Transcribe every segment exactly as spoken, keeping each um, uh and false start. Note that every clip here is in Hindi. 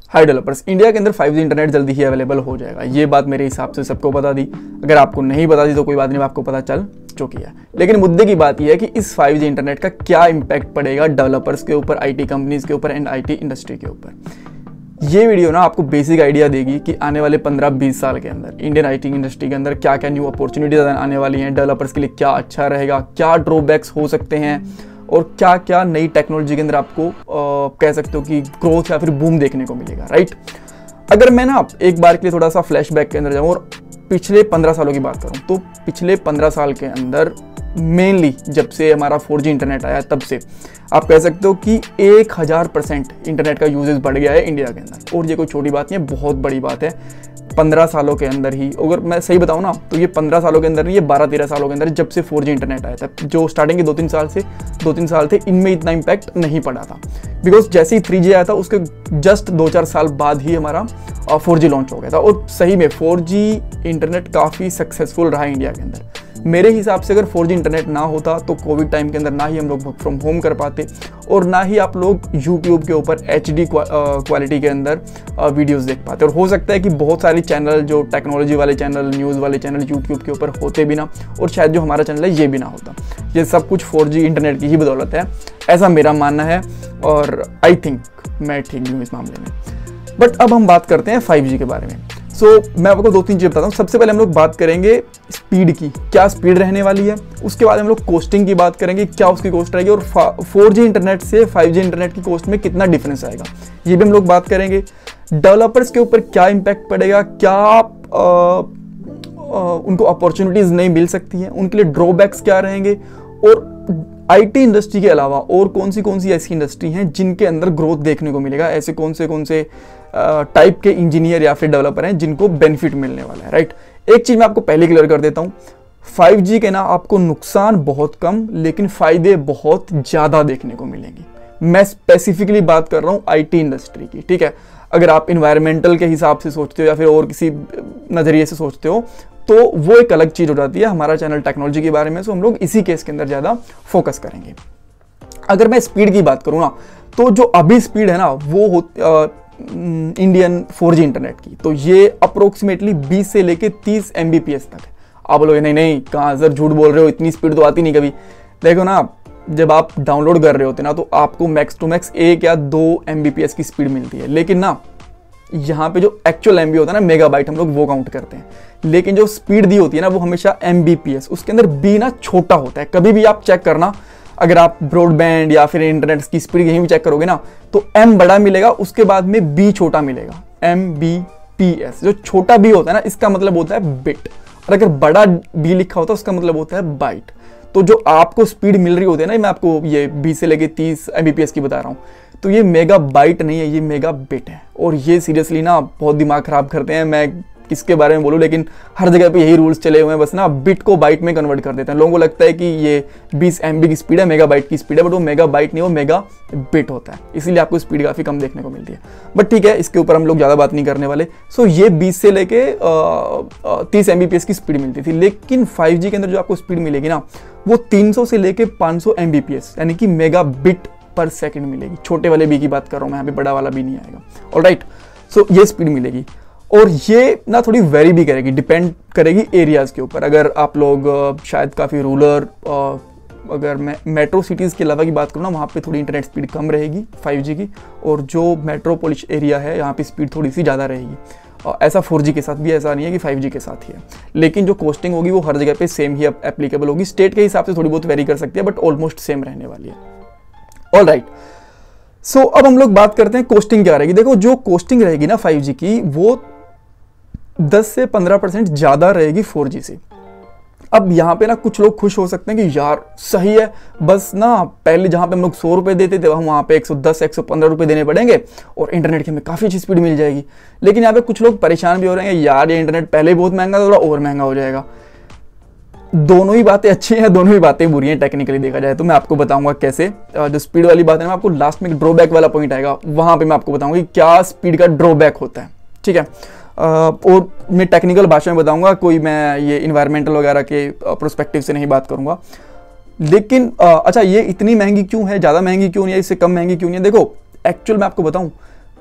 हाई डेवलपर्स, इंडिया के अंदर फाइव जी इंटरनेट जल्दी ही अवेलेबल हो जाएगा। ये बात मेरे हिसाब से सबको बता दी। अगर आपको नहीं बता दी तो कोई बात नहीं, आपको पता चल चुकी है। लेकिन मुद्दे की बात यह है कि इस फाइव जी इंटरनेट का क्या इम्पैक्ट पड़ेगा डेवलपर्स के ऊपर, आईटी कंपनीज के ऊपर एंड आईटी इंडस्ट्री के ऊपर। ये वीडियो ना आपको बेसिक आइडिया देगी कि आने वाले पंद्रह बीस साल के अंदर इंडियन आईटी इंडस्ट्री के अंदर क्या क्या न्यू अपॉर्चुनिटीज आने वाली हैं, डेवलपर्स के लिए क्या अच्छा रहेगा, क्या ड्रॉबैक्स हो सकते हैं और क्या क्या नई टेक्नोलॉजी के अंदर आपको आ, कह सकते हो कि ग्रोथ या फिर बूम देखने को मिलेगा, राइट। अगर मैं ना एक बार के लिए थोड़ा सा फ्लैशबैक के अंदर जाऊँ और पिछले पंद्रह सालों की बात करूँ तो पिछले पंद्रह साल के अंदर मेनली जब से हमारा फोर जी इंटरनेट आया तब से आप कह सकते हो कि एक हज़ार परसेंट इंटरनेट का यूजेस बढ़ गया है इंडिया के अंदर। और ये कोई छोटी बात नहीं है, बहुत बड़ी बात है। पंद्रह सालों के अंदर ही, अगर मैं सही बताऊं ना तो ये पंद्रह सालों के अंदर नहीं, ये बारह तेरह सालों के अंदर जब से फोर जी इंटरनेट आया था, जो स्टार्टिंग के दो तीन साल से दो तीन साल थे इनमें इतना इम्पैक्ट नहीं पड़ा था। बिकॉज जैसे ही थ्री जी आया था उसके जस्ट दो चार साल बाद ही हमारा फोर जी लॉन्च हो गया था। और सही में फोर जी इंटरनेट काफ़ी सक्सेसफुल रहा इंडिया के अंदर। मेरे हिसाब से अगर फोर जी इंटरनेट ना होता तो कोविड टाइम के अंदर ना ही हम लोग वर्क फ्रॉम होम कर पाते और ना ही आप लोग यूट्यूब के ऊपर एच डी क्वालिटी के अंदर वीडियोस देख पाते। और हो सकता है कि बहुत सारे चैनल जो टेक्नोलॉजी वाले चैनल, न्यूज़ वाले चैनल यूट्यूब के ऊपर होते भी ना, और शायद जो हमारा चैनल है ये भी ना होता। ये सब कुछ फोर जी इंटरनेट की ही बदौलत है, ऐसा मेरा मानना है और आई थिंक मैं ठीक भी हूँ इस मामले में। बट अब हम बात करते हैं फाइव जी के बारे में। सो so, मैं आपको दो तीन चीज़ बताता हूँ। सबसे पहले हम लोग बात करेंगे स्पीड की, क्या स्पीड रहने वाली है। उसके बाद हम लोग कोस्टिंग की बात करेंगे, क्या उसकी कॉस्ट रहेगी और फोर जी इंटरनेट से फाइव जी इंटरनेट की कॉस्ट में कितना डिफरेंस आएगा, ये भी हम लोग बात करेंगे। डेवलपर्स के ऊपर क्या इम्पैक्ट पड़ेगा, क्या आ, आ, उनको अपॉर्चुनिटीज़ नहीं मिल सकती हैं, उनके लिए ड्रॉबैक्स क्या रहेंगे, और आईटी इंडस्ट्री के अलावा और कौन सी कौन सी ऐसी इंडस्ट्री हैं जिनके अंदर ग्रोथ देखने को मिलेगा, ऐसे कौन से कौन से टाइप के इंजीनियर या फिर डेवलपर हैं जिनको बेनिफिट मिलने वाला है, राइट। एक चीज मैं आपको पहले क्लियर कर देता हूं, फाइव जी के ना आपको नुकसान बहुत कम लेकिन फायदे बहुत ज्यादा देखने को मिलेंगे। मैं स्पेसिफिकली बात कर रहा हूं आईटी इंडस्ट्री की, ठीक है। अगर आप इन्वायरमेंटल के हिसाब से सोचते हो या फिर और किसी नजरिए से सोचते हो तो वो एक अलग चीज हो जाती है। हमारा चैनल टेक्नोलॉजी के बारे में, सो हम लोग इसी केस के अंदर ज्यादा फोकस करेंगे। अगर मैं स्पीड की बात करूं ना तो जो अभी स्पीड है ना वो हो इंडियन फोर जी इंटरनेट की, तो ये अप्रोक्सीमेटली बीस से लेके तीस एम बी पी एस तक है। आप बोलोगे नहीं नहीं कहाँ सर झूठ बोल रहे हो, इतनी स्पीड तो आती नहीं कभी। देखो ना, जब आप डाउनलोड कर रहे होते ना तो आपको मैक्स टू मैक्स एक या दो एम बी पी एस की स्पीड मिलती है, लेकिन ना यहाँ पे जो एक्चुअल एम बी होता है ना, मेगाबाइट हम लोग वो काउंट करते हैं, लेकिन जो स्पीड दी होती है ना वो हमेशा एम बी पी एस, उसके अंदर बी ना छोटा होता है। कभी भी आप चेक करना, अगर आप ब्रॉडबैंड या फिर इंटरनेट की स्पीड यहीं भी चेक करोगे ना तो एम बड़ा मिलेगा, उसके बाद में बी छोटा मिलेगा, एम बी पी एस। जो छोटा बी होता है ना इसका मतलब होता है बिट, और अगर बड़ा बी लिखा होता है उसका मतलब होता है बाइट। तो जो आपको स्पीड मिल रही होती है ना, मैं आपको ये बीस से लेके तीस एम बी पी एस की बता रहा हूँ, तो ये मेगा बाइट नहीं है, ये मेगा बिट है। और ये सीरियसली ना बहुत दिमाग खराब करते हैं, मैं किसके बारे में बोलूं, लेकिन हर जगह पे यही रूल्स चले हुए हैं, बस ना बिट को बाइट में कन्वर्ट कर देते हैं। लोगों को लगता है कि ये बीस एम बी की स्पीड है, मेगा बाइट की स्पीड है, बट वो मेगा बाइट नहीं, वो मेगा बिट होता है, इसीलिए आपको स्पीड काफ़ी कम देखने को मिलती है। बट ठीक है, इसके ऊपर हम लोग ज़्यादा बात नहीं करने वाले। सो ये बीस से लेके तीस एम बी पी एस की स्पीड मिलती थी, लेकिन फाइव जी के अंदर जो आपको स्पीड मिलेगी ना वो तीन सौ से लेके पाँच सौ एम बी पी एस यानी कि मेगा बिट पर सेकंड मिलेगी। छोटे वाले बी की बात कर रहा हूँ मैं, यहाँ पे बड़ा वाला भी नहीं आएगा। ऑलराइट, सो ये स्पीड मिलेगी और ये ना थोड़ी वेरी भी करेगी, डिपेंड करेगी एरियाज़ के ऊपर। अगर आप लोग शायद काफ़ी रूरल, अगर मैं मेट्रो सिटीज़ के अलावा की बात करूँ ना, वहाँ पे थोड़ी इंटरनेट स्पीड कम रहेगी फाइव जी की, और जो मेट्रोपोलिस एरिया है यहाँ पे स्पीड थोड़ी सी ज़्यादा रहेगी। ऐसा फोर जी के साथ भी ऐसा नहीं है कि फाइव जी के साथ ही है, लेकिन जो कॉस्टिंग होगी वो हर जगह पे सेम ही एप्लीकेबल होगी। स्टेट के हिसाब से थोड़ी बहुत वेरी कर सकती है, बट ऑलमोस्ट सेम रहने वाली है। ऑल राइट, सो अब हम लोग बात करते हैं कॉस्टिंग क्या रहेगी। देखो, जो कॉस्टिंग रहेगी ना फाइव जी की वो दस से पंद्रह परसेंट ज़्यादा रहेगी फोर जी से। अब यहाँ पे ना कुछ लोग खुश हो सकते हैं कि यार सही है, बस ना पहले जहाँ पे हम लोग सौ रुपये देते थे हम वहाँ पे एक सौ दस एक सौ पंद्रह रुपये देने पड़ेंगे और इंटरनेट की हमें काफ़ी अच्छी स्पीड मिल जाएगी। लेकिन यहाँ पे कुछ लोग परेशान भी हो रहे हैं, यार ये इंटरनेट पहले बहुत महंगा था, थोड़ा और महंगा हो जाएगा। दोनों ही बातें अच्छी हैं, दोनों ही बातें बुरी हैं टेक्निकली देखा जाए तो। मैं आपको बताऊंगा कैसे। जो स्पीड वाली बात है ना, आपको लास्ट में ड्रॉबैक वाला पॉइंट आएगा, वहाँ पे मैं आपको बताऊंगा कि क्या स्पीड का ड्रॉबैक होता है, ठीक है। और मैं टेक्निकल भाषा में बताऊंगा, कोई मैं ये इन्वायरमेंटल वगैरह के प्रोस्पेक्टिव से नहीं बात करूंगा। लेकिन अच्छा, ये इतनी महंगी क्यों है, ज़्यादा महंगी क्यों नहीं है, इससे कम महंगी क्यों नहीं है? देखो, एक्चुअल मैं आपको बताऊं,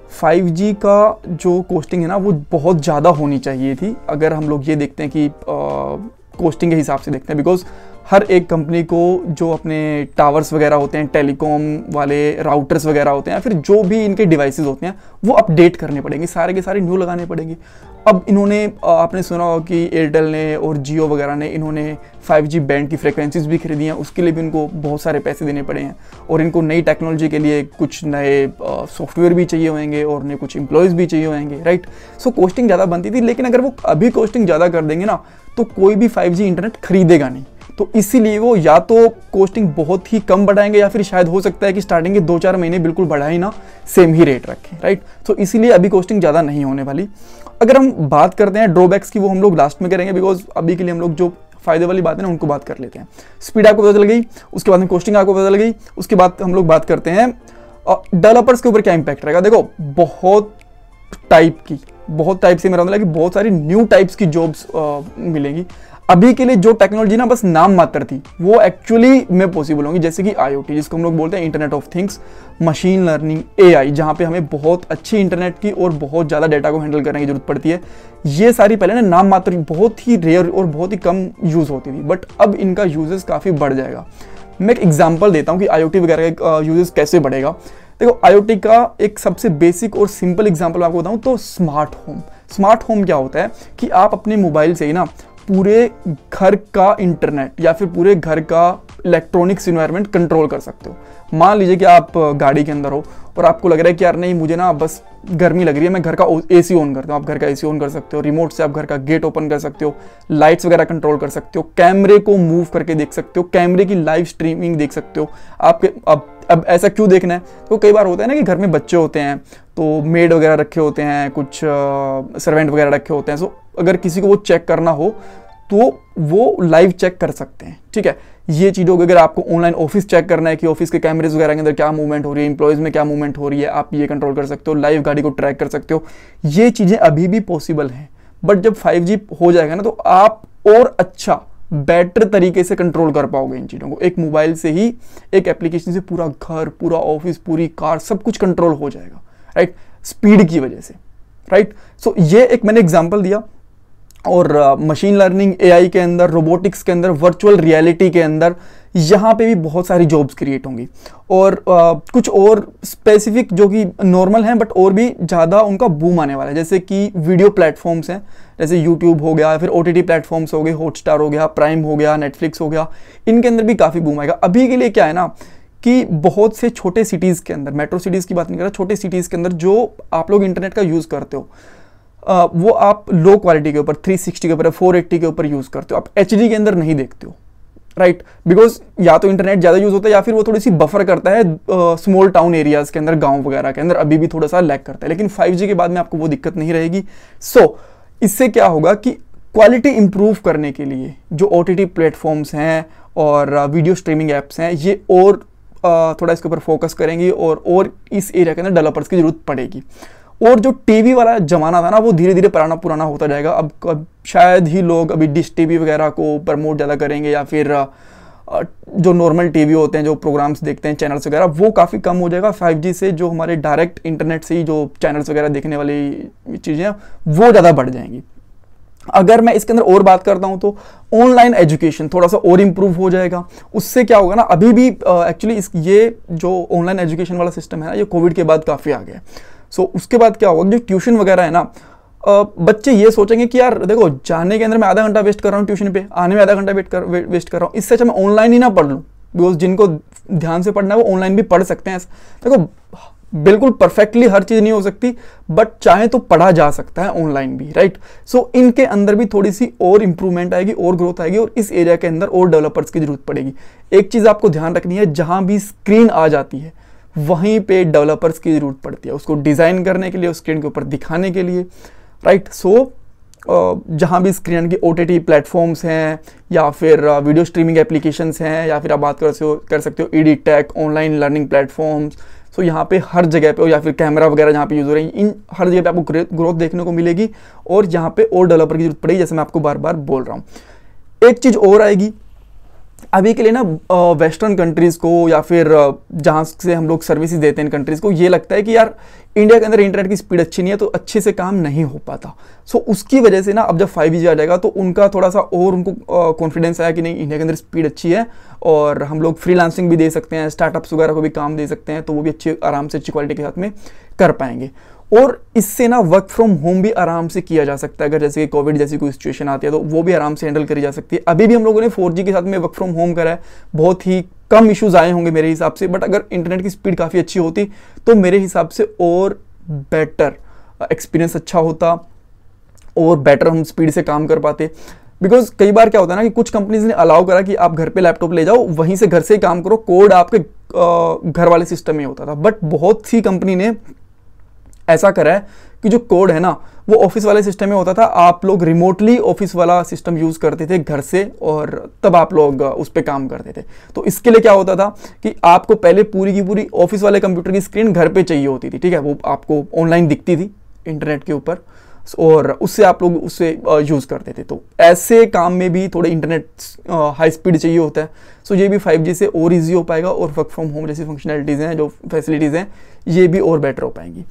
फाइव जी का जो कॉस्टिंग है ना वो बहुत ज़्यादा होनी चाहिए थी, अगर हम लोग ये देखते हैं कि कॉस्टिंग के हिसाब से देखते हैं। बिकॉज हर एक कंपनी को जो अपने टावर्स वगैरह होते हैं, टेलीकॉम वाले राउटर्स वगैरह होते हैं, या फिर जो भी इनके डिवाइसेस होते हैं वो अपडेट करने पड़ेंगे, सारे के सारे न्यू लगाने पड़ेंगे। अब इन्होंने, आपने सुना होगा कि एयरटेल ने और जियो वगैरह ने इन्होंने फाइव जी बैंड की फ्रिक्वेंसीज भी खरीदी हैं, उसके लिए भी इनको बहुत सारे पैसे देने पड़े हैं, और इनको नई टेक्नोलॉजी के लिए कुछ नए सॉफ्टवेयर भी चाहिए होंगे और नए कुछ एम्प्लॉयज़ भी चाहिए होंगे, राइट। सो कॉस्टिंग ज़्यादा बनती थी, लेकिन अगर वो अभी कॉस्टिंग ज़्यादा कर देंगे ना तो कोई भी फाइव जी इंटरनेट खरीदेगा नहीं। तो इसीलिए वो या तो कॉस्टिंग बहुत ही कम बढ़ाएंगे, या फिर शायद हो सकता है कि स्टार्टिंग के दो चार महीने बिल्कुल बढ़ाए ना, सेम ही रेट रखें, राइट। तो इसीलिए अभी कॉस्टिंग ज़्यादा नहीं होने वाली। अगर हम बात करते हैं ड्रॉबैक्स की, वो हम लोग लास्ट में करेंगे, बिकॉज अभी के लिए हम लोग जो फायदे वाली बात है ना उनको बात कर लेते हैं। स्पीड आपको पता चल गई, उसके बाद में कॉस्टिंग आपको पता चल गई, उसके बाद हम लोग बात करते हैं डेवलपर्स के ऊपर क्या इंपैक्ट रहेगा। देखो, बहुत टाइप की बहुत टाइप से मेरा मतलब कि बहुत सारी न्यू टाइप्स की जॉब्स मिलेंगी। अभी के लिए जो टेक्नोलॉजी ना बस नाम मात्र थी, वो एक्चुअली में पॉसिबल होंगी, जैसे कि आईओटी जिसको हम लोग बोलते हैं internet of things, machine learning, AI, जहाँ पे हमें बहुत अच्छी इंटरनेट की और बहुत ज़्यादा डाटा को हैंडल करने की जरूरत पड़ती है। ये सारी पहले ना नाम मात्र बहुत ही रेयर और बहुत ही कम यूज़ होती थी, बट अब इनका यूजेस काफ़ी बढ़ जाएगा। मैं एक एग्जाम्पल देता हूँ कि आईओटी वगैरह का यूजेस कैसे बढ़ेगा। देखो, आईओटी का एक सबसे बेसिक और सिंपल एग्जाम्पल आपको बताऊँ तो स्मार्ट होम। स्मार्ट होम क्या होता है कि आप अपने मोबाइल से ही ना पूरे घर का इंटरनेट या फिर पूरे घर का इलेक्ट्रॉनिक्स इन्वायरमेंट कंट्रोल कर सकते हो। मान लीजिए कि आप गाड़ी के अंदर हो और आपको लग रहा है कि यार नहीं, मुझे ना बस गर्मी लग रही है, मैं घर का एसी ऑन करता हूँ। आप घर का एसी ऑन कर सकते हो, रिमोट से आप घर का गेट ओपन कर सकते हो, लाइट्स वगैरह कंट्रोल कर सकते हो, कैमरे को मूव करके देख सकते हो, कैमरे की लाइव स्ट्रीमिंग देख सकते हो। आपके अब अब ऐसा क्यों देखना है, तो कई बार होता है ना कि घर में बच्चे होते हैं तो मेड वगैरह रखे होते हैं, कुछ सर्वेंट वगैरह रखे होते हैं। सो अगर किसी को वो चेक करना हो तो वो लाइव चेक कर सकते हैं, ठीक है। ये चीज़ों को अगर आपको ऑनलाइन ऑफिस चेक करना है कि ऑफिस के कैमरेज वगैरह के अंदर क्या मूवमेंट हो रही है, इंप्लॉयज़ में क्या मूवमेंट हो रही है, आप ये कंट्रोल कर सकते हो, लाइव गाड़ी को ट्रैक कर सकते हो। ये चीज़ें अभी भी पॉसिबल हैं, बट जब फाइव जी हो जाएगा ना तो आप और अच्छा बेटर तरीके से कंट्रोल कर पाओगे इन चीज़ों को। एक मोबाइल से ही, एक एप्लीकेशन से पूरा घर, पूरा ऑफिस, पूरी कार, सब कुछ कंट्रोल हो जाएगा, राइट, स्पीड की वजह से, राइट। सो ये एक मैंने एग्जांपल दिया। और मशीन लर्निंग, एआई के अंदर, रोबोटिक्स के अंदर, वर्चुअल रियलिटी के अंदर, यहाँ पे भी बहुत सारी जॉब्स क्रिएट होंगी। और uh, कुछ और स्पेसिफिक जो कि नॉर्मल हैं बट और भी ज़्यादा उनका बूम आने वाला है, जैसे कि वीडियो प्लेटफॉर्म्स हैं, जैसे यूट्यूब हो गया, फिर ओटीटी प्लेटफॉर्म्स हो गए, हॉटस्टार हो गया, प्राइम हो गया, नेटफ्लिक्स हो गया, इनके अंदर भी काफ़ी बूम आएगा। अभी के लिए क्या है ना कि बहुत से छोटे सिटीज़ के अंदर, मेट्रो सिटीज़ की बात नहीं कर रहा, छोटे सिटीज़ के अंदर जो आप लोग इंटरनेट का यूज़ करते हो, Uh, वो आप लो क्वालिटी के ऊपर, थ्री सिक्सटी के ऊपर, फोर एट्टी के ऊपर यूज़ करते हो, आप एचडी के अंदर नहीं देखते हो, राइट। बिकॉज या तो इंटरनेट ज़्यादा यूज़ होता है या फिर वो थोड़ी सी बफर करता है स्मॉल टाउन एरियाज़ के अंदर, गांव वगैरह के अंदर अभी भी थोड़ा सा लैग करता है। लेकिन फाइव जी के बाद में आपको वो दिक्कत नहीं रहेगी। सो so, इससे क्या होगा कि क्वालिटी इंप्रूव करने के लिए जो ओटीटी प्लेटफॉर्म्स हैं और वीडियो स्ट्रीमिंग ऐप्स हैं, ये और uh, थोड़ा इसके ऊपर फोकस करेंगी और और इस एरिया के अंदर डेवलपर्स की जरूरत पड़ेगी। और जो टीवी वाला जमाना था ना, वो धीरे धीरे पुराना पुराना होता जाएगा। अब, अब शायद ही लोग अभी डिश टीवी वगैरह को प्रमोट ज़्यादा करेंगे, या फिर जो नॉर्मल टीवी होते हैं, जो प्रोग्राम्स देखते हैं, चैनल्स वगैरह, वो काफ़ी कम हो जाएगा। फाइव जी से जो हमारे डायरेक्ट इंटरनेट से ही जो चैनल्स वगैरह देखने वाली चीज़ें हैं वो ज़्यादा बढ़ जाएंगी। अगर मैं इसके अंदर और बात करता हूं तो ऑनलाइन एजुकेशन थोड़ा सा और इम्प्रूव हो जाएगा। उससे क्या होगा ना, अभी भी एक्चुअली इस ये जो ऑनलाइन एजुकेशन वाला सिस्टम है ना, ये कोविड के बाद काफ़ी आ गया। सो so, उसके बाद क्या होगा, जो ट्यूशन वगैरह है ना, बच्चे ये सोचेंगे कि यार देखो, जाने के अंदर मैं आधा घंटा वेस्ट कर रहा हूँ ट्यूशन पे, आने में आधा घंटा वेस्ट कर वे, वेस्ट कर रहा हूँ, इससे अच्छा मैं ऑनलाइन ही ना पढ़ लूँ। बिकॉज जिनको ध्यान से पढ़ना है वो ऑनलाइन भी पढ़ सकते हैं। देखो, बिल्कुल परफेक्टली हर चीज़ नहीं हो सकती, बट चाहे तो पढ़ा जा सकता है ऑनलाइन भी, राइट। सो so, इनके अंदर भी थोड़ी सी और इंप्रूवमेंट आएगी और ग्रोथ आएगी, और इस एरिया के अंदर और डेवलपर्स की जरूरत पड़ेगी। एक चीज़ आपको ध्यान रखनी है, जहाँ भी स्क्रीन आ जाती है वहीं पे डेवलपर्स की ज़रूरत पड़ती है, उसको डिज़ाइन करने के लिए, उस स्क्रीन के ऊपर दिखाने के लिए, राइट। सो जहाँ भी स्क्रीन की ओटीटी प्लेटफॉर्म्स हैं, या फिर वीडियो स्ट्रीमिंग एप्लीकेशंस हैं, या फिर आप बात कर सकते हो कर सकते हो ed tech, online learning platforms, so यहाँ पे हर जगह पे, या फिर कैमरा वगैरह जहाँ पे यूज़ हो रही है, इन हर जगह पे आपको ग्रोथ देखने को मिलेगी, और यहाँ पे और डेवलपर की जरूरत पड़ेगी, जैसे मैं आपको बार बार बोल रहा हूँ। एक चीज़ और आएगी, अभी के लिए ना वेस्टर्न कंट्रीज़ को या फिर जहाँ से हम लोग सर्विसेज देते हैं इन कंट्रीज़ को, ये लगता है कि यार इंडिया के अंदर इंटरनेट की स्पीड अच्छी नहीं है तो अच्छे से काम नहीं हो पाता। सो so, उसकी वजह से ना अब जब फाइव जी आ जाएगा तो उनका थोड़ा सा और उनको कॉन्फिडेंस आया कि नहीं, इंडिया के अंदर स्पीड अच्छी है और हम लोग फ्रीलांसिंग भी दे सकते हैं, स्टार्टअप्स वगैरह को भी काम दे सकते हैं, तो वो भी अच्छे आराम से अच्छी क्वालिटी के साथ में कर पाएंगे। और इससे ना वर्क फ्रॉम होम भी आराम से किया जा सकता है। अगर जैसे कि कोविड जैसी कोई सिचुएशन आती है तो वो भी आराम से हैंडल करी जा सकती है। अभी भी हम लोगों ने फोर जी के साथ में वर्क फ्रॉम होम करा है, बहुत ही कम इश्यूज आए होंगे मेरे हिसाब से, बट अगर इंटरनेट की स्पीड काफ़ी अच्छी होती तो मेरे हिसाब से और बेटर एक्सपीरियंस अच्छा होता और बेटर हम स्पीड से काम कर पाते। बिकॉज कई बार क्या होता है ना कि कुछ कंपनीज ने अलाउ करा कि आप घर पे लैपटॉप ले जाओ, वहीं से घर से ही काम करो, कोड आपके घर वाले सिस्टम में होता था। बट बहुत सी कंपनी ने ऐसा करा है कि जो कोड है ना वो ऑफिस वाले सिस्टम में होता था, आप लोग रिमोटली ऑफिस वाला सिस्टम यूज करते थे घर से और तब आप लोग उस पर काम करते थे। तो इसके लिए क्या होता था कि आपको पहले पूरी की पूरी ऑफिस वाले कंप्यूटर की स्क्रीन घर पे चाहिए होती थी, ठीक है, वो आपको ऑनलाइन दिखती थी इंटरनेट के ऊपर और उससे आप लोग उससे यूज़ करते थे। तो ऐसे काम में भी थोड़े इंटरनेट हाई स्पीड चाहिए होता है। सो ये भी फाइव जी से और इजी हो पाएगा और वर्क फ्रॉम होम जैसी फंक्शनैलिटीज़ हैं, जो फैसिलिटीज़ हैं, ये भी और बेटर हो पाएंगी।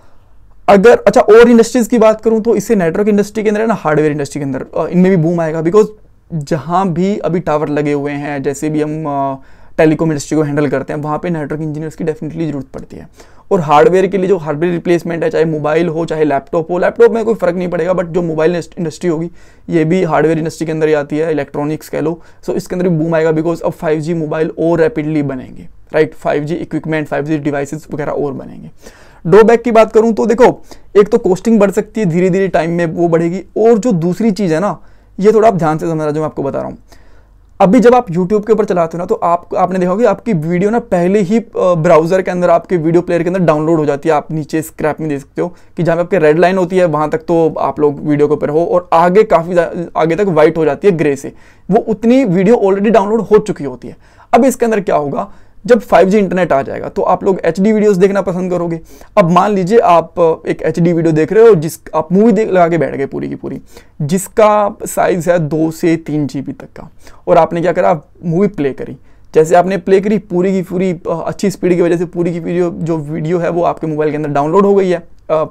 अगर अच्छा और इंडस्ट्रीज की बात करूं तो इससे नेटवर्क इंडस्ट्री के अंदर है ना, हार्डवेयर इंडस्ट्री के अंदर इनमें भी बूम आएगा। बिकॉज जहां भी अभी टावर लगे हुए हैं, जैसे भी हम टेलीकॉम इंडस्ट्री को हैंडल करते हैं, वहां पे नेटवर्क इंजीनियर्स की डेफिनेटली जरूरत पड़ती है। और हार्डवेयर के लिए जो हार्डवेयर रिप्लेसमेंट है, चाहे मोबाइल हो चाहे लैपटॉप हो, लैपटॉप में कोई फर्क नहीं पड़ेगा, बट जो मोबाइल इंडस्ट्री होगी ये भी हार्डवेयर इंडस्ट्री के अंदर ही आती है, इलेक्ट्रॉनिक्स कह लो। सो इसके अंदर भी बूम आएगा बिकॉज अब फाइव जी मोबाइल और रैपिडली बनेंगे, right, five G equipment, five G devices वगैरह और बनेंगे। ड्रॉबैक की बात करूं तो देखो, एक तो कॉस्टिंग बढ़ सकती है, धीरे धीरे टाइम में वो बढ़ेगी। और जो दूसरी चीज़ है ना, ये थोड़ा आप ध्यान से समझना जो मैं आपको बता रहा हूँ। अभी जब आप यूट्यूब के ऊपर चलाते हो ना तो आप आपने देखा होगा आपकी वीडियो ना पहले ही ब्राउजर के अंदर, आपके वीडियो प्लेयर के अंदर डाउनलोड हो जाती है। आप नीचे स्क्रैप में देख सकते हो कि जहाँ पे आपके रेड लाइन होती है वहाँ तक तो आप लोग वीडियो के ऊपर हो, और आगे काफ़ी आगे तक वाइट हो जाती है ग्रे से, वो उतनी वीडियो ऑलरेडी डाउनलोड हो चुकी होती है। अब इसके अंदर क्या होगा, जब फाइव जी इंटरनेट आ जाएगा तो आप लोग एच डी वीडियोस देखना पसंद करोगे। अब मान लीजिए आप एक एच डी वीडियो देख रहे हो, जिस आप मूवी देख लगा के बैठ गए पूरी की पूरी, जिसका साइज है दो से तीन जीबी तक का, और आपने क्या करा, मूवी प्ले करी। जैसे आपने प्ले करी, पूरी की पूरी अच्छी स्पीड की वजह से पूरी की वीडियो जो वीडियो है वो आपके मोबाइल के अंदर डाउनलोड हो गई है,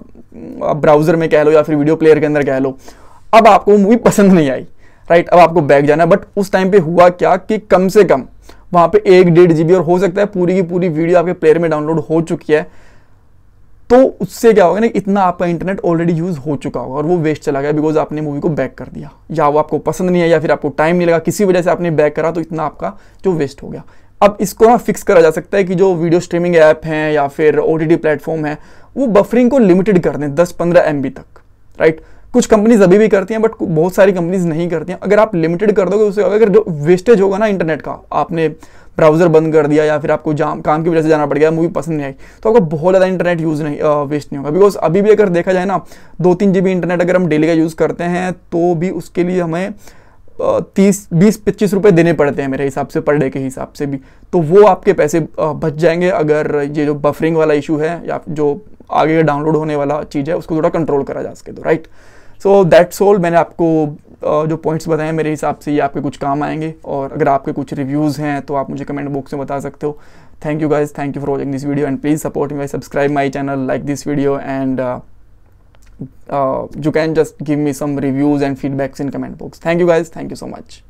ब्राउजर में कह लो या फिर वीडियो प्लेयर के अंदर कह लो। अब आपको वो मूवी पसंद नहीं आई, राइट, अब आपको बैक जाना है। बट उस टाइम पे हुआ क्या कि कम से कम वहां पे एक डेढ़ जीबी और हो सकता है पूरी की पूरी वीडियो आपके प्लेयर में डाउनलोड हो चुकी है, तो उससे क्या होगा ना, इतना आपका इंटरनेट ऑलरेडी यूज हो चुका होगा और वो वेस्ट चला गया बिकॉज आपने मूवी को बैक कर दिया, या वो आपको पसंद नहीं है या फिर आपको टाइम नहीं लगा, किसी वजह से आपने बैक करा, तो इतना आपका जो वेस्ट हो गया। अब इसको ना फिक्स करा जा सकता है कि जो वीडियो स्ट्रीमिंग ऐप हैं या फिर ओटीटी प्लेटफॉर्म है वो बफरिंग को लिमिटेड कर दें दस पंद्रह एम बी तक, राइट। कुछ कंपनीज अभी भी करती हैं बट बहुत सारी कंपनीज नहीं करती हैं। अगर आप लिमिटेड कर दोगे उससे अगर जो वेस्टेज होगा ना इंटरनेट का, आपने ब्राउजर बंद कर दिया या फिर आपको जाम काम की वजह से जाना पड़ गया, मूवी पसंद नहीं आई, तो आपको बहुत ज़्यादा इंटरनेट यूज़ नहीं वेस्ट नहीं होगा। बिकॉज अभी भी अगर देखा जाए ना, दो तीन जी बी इंटरनेट अगर हम डेली का यूज़ करते हैं तो भी उसके लिए हमें तीस बीस पच्चीस रुपये देने पड़ते हैं मेरे हिसाब से, पर डे के हिसाब से भी। तो वो आपके पैसे बच जाएंगे अगर ये जो बफरिंग वाला इशू है या जो आगे डाउनलोड होने वाला चीज़ है उसको थोड़ा कंट्रोल करा जा सके तो, राइट। So that's all. मैंने आपको जो पॉइंट्स बताए मेरे हिसाब से ये आपके कुछ काम आएंगे, और अगर आपके कुछ रिव्यूज़ हैं तो आप मुझे कमेंट बॉक्स में बता सकते हो। Thank you guys, thank you for watching this video and please support me by subscribe my channel, like this video and you can just give me some reviews and feedbacks in comment box. Thank you guys, thank you so much.